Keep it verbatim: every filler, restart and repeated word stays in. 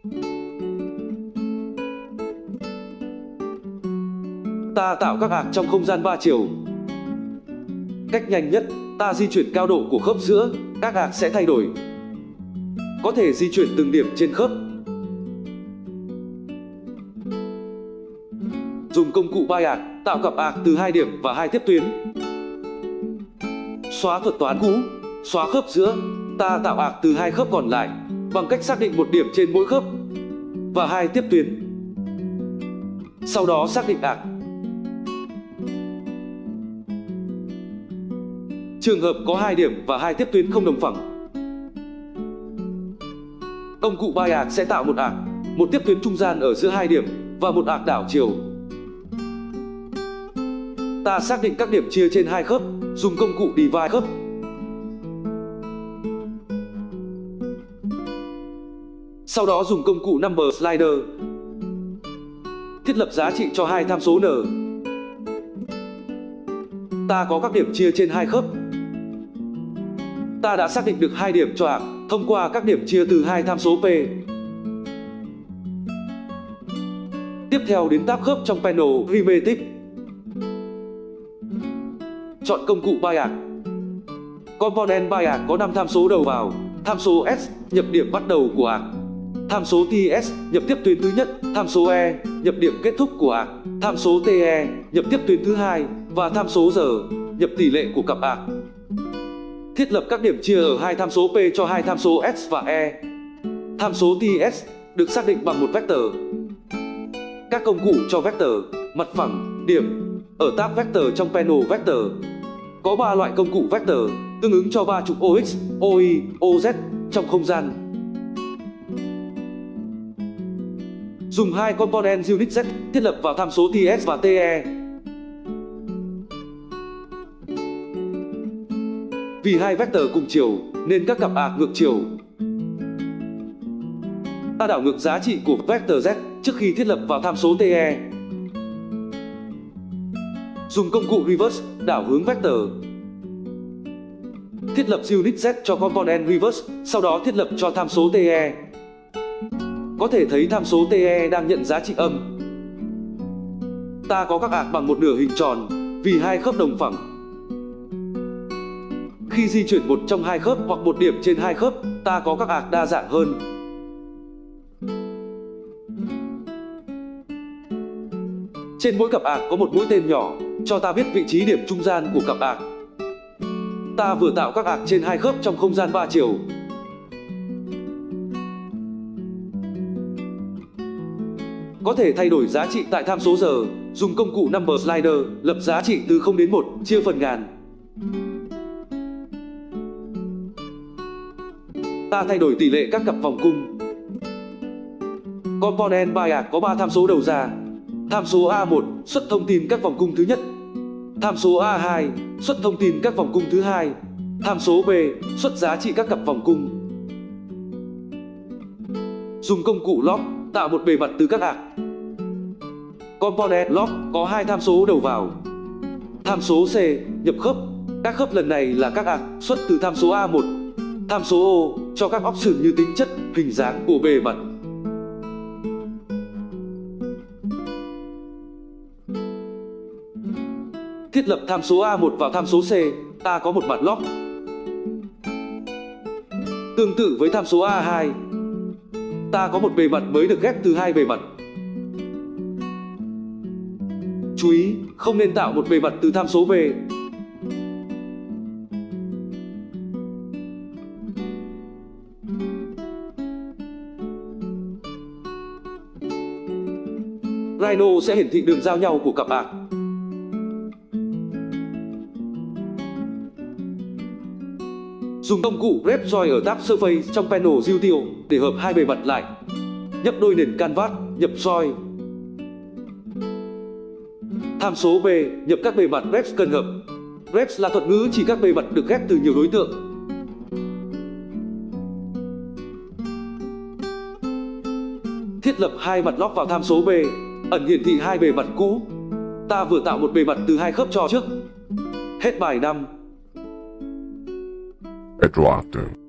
Ta tạo các arc trong không gian ba chiều. Cách nhanh nhất, ta di chuyển cao độ của khớp giữa, các arc sẽ thay đổi. Có thể di chuyển từng điểm trên khớp. Dùng công cụ bias arc, tạo cặp arc từ hai điểm và hai tiếp tuyến. Xóa thuật toán cũ, xóa khớp giữa, ta tạo arc từ hai khớp còn lại bằng cách xác định một điểm trên mỗi khớp và hai tiếp tuyến. Sau đó xác định arc. Trường hợp có hai điểm và hai tiếp tuyến không đồng phẳng, công cụ bias arc sẽ tạo một arc, một tiếp tuyến trung gian ở giữa hai điểm và một arc đảo chiều. Ta xác định các điểm chia trên hai khớp, dùng công cụ divide khớp. Sau đó dùng công cụ number slider, thiết lập giá trị cho hai tham số n. Ta có các điểm chia trên hai khớp. Ta đã xác định được hai điểm cho arc thông qua các điểm chia từ hai tham số p. Tiếp theo đến tab khớp trong panel Remedic. Chọn công cụ bias arc. Component bias arc có năm tham số đầu vào. Tham số S nhập điểm bắt đầu của arc. Tham số tê ét nhập tiếp tuyến thứ nhất. Tham số E nhập điểm kết thúc của arc. Tham số tê e nhập tiếp tuyến thứ hai. Và tham số R nhập tỷ lệ của cặp arc. Thiết lập các điểm chia ở hai tham số P cho hai tham số S và E. Tham số tê ét được xác định bằng một vector. Các công cụ cho vector, mặt phẳng, điểm ở tab vector trong panel vector. Có ba loại công cụ vector tương ứng cho ba trục o ích, o y, o z trong không gian. Dùng hai component unit z thiết lập vào tham số tê ét và tê e. Vì hai vector cùng chiều nên các cặp arc ngược chiều. Ta đảo ngược giá trị của vector z trước khi thiết lập vào tham số tê e. Dùng công cụ reverse đảo hướng vector. Thiết lập unit z cho component reverse, sau đó thiết lập cho tham số tê e. Có thể thấy tham số tê e đang nhận giá trị âm. Ta có các arc bằng một nửa hình tròn vì hai khớp đồng phẳng. Khi di chuyển một trong hai khớp hoặc một điểm trên hai khớp, ta có các arc đa dạng hơn. Trên mỗi cặp arc có một mũi tên nhỏ, cho ta biết vị trí điểm trung gian của cặp arc. Ta vừa tạo các arc trên hai khớp trong không gian ba chiều. Có thể thay đổi giá trị tại tham số R, dùng công cụ number slider, lập giá trị từ không đến một, chia phần ngàn. Ta thay đổi tỷ lệ các cặp vòng cung. Component bias arc có ba tham số đầu ra. Tham số A một xuất thông tin các vòng cung thứ nhất. Tham số A hai xuất thông tin các vòng cung thứ hai. Tham số B xuất giá trị các cặp vòng cung. Dùng công cụ lock tạo một bề mặt từ các arc. Component lock có hai tham số đầu vào. Tham số C nhập khớp. Các khớp lần này là các arc xuất từ tham số A một. Tham số O cho các option như tính chất, hình dáng của bề mặt. Thiết lập tham số A một vào tham số C, ta có một mặt lock. Tương tự với tham số A hai, ta có một bề mặt mới được ghép từ hai bề mặt. Chú ý, không nên tạo một bề mặt từ tham số B. Rhino sẽ hiển thị đường giao nhau của cặp arc. Dùng công cụ Wrap Join ở tab Surface trong panel Util để hợp hai bề mặt lại. Nhấp đôi nền canvas, nhập join. Tham số B nhập các bề mặt Wraps cần hợp. Wraps là thuật ngữ chỉ các bề mặt được ghép từ nhiều đối tượng. Thiết lập hai mặt lock vào tham số B, ẩn hiển thị hai bề mặt cũ. Ta vừa tạo một bề mặt từ hai khớp cho trước. Hết bài năm. Retroactive.